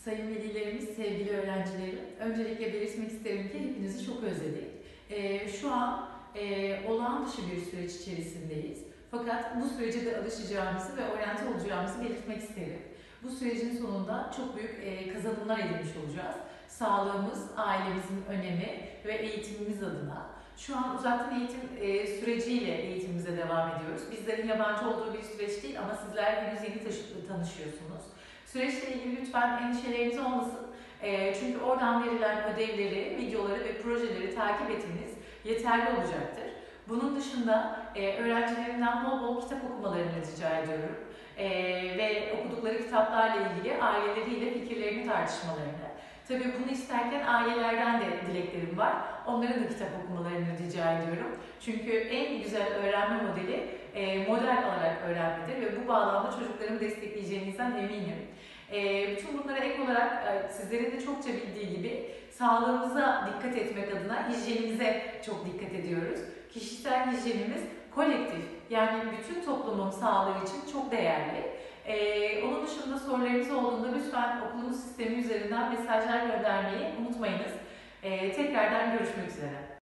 Sayın velilerimiz, sevgili öğrencilerim, öncelikle belirtmek isterim ki hepinizi çok özledik. Şu an olağan dışı bir süreç içerisindeyiz. Fakat bu sürece de alışacağımızı ve oryante olacağımızı belirtmek isterim. Bu sürecin sonunda çok büyük kazanımlar edinmiş olacağız. Sağlığımız, ailemizin önemi ve eğitimimiz adına. Şu an uzaktan eğitim süreciyle eğitimimize devam ediyoruz. Bizlerin yabancı olduğu bir süreç değil ama sizler henüz yeni tanışıyorsunuz. Süreçle ilgili lütfen endişeleriniz olmasın. Çünkü oradan verilen ödevleri, videoları ve projeleri takip etmeniz yeterli olacaktır. Bunun dışında öğrencilerimden bol bol kitap okumalarını rica ediyorum. Ve okudukları kitaplarla ilgili aileleriyle fikirlerini tartışmalarını. Tabii bunu isterken ailelerden de dileklerim var. Onların da kitap okumalarını rica ediyorum. Çünkü en güzel öğrenme modeli model alarak öğrenmedir ve bu bağlamda çocuklarımı destekleyeceğinizden eminim. Bütün bunlara ek olarak sizlerin de çokça bildiği gibi sağlığımıza dikkat etmek adına hijyenimize çok dikkat ediyoruz. Kişisel hijyenimiz kolektif, yani bütün toplumun sağlığı için çok değerli. Onun dışında sorularınız olduğunda lütfen okulumuz sistemi üzerinden mesajlar göndermeyi unutmayınız. Tekrardan görüşmek üzere.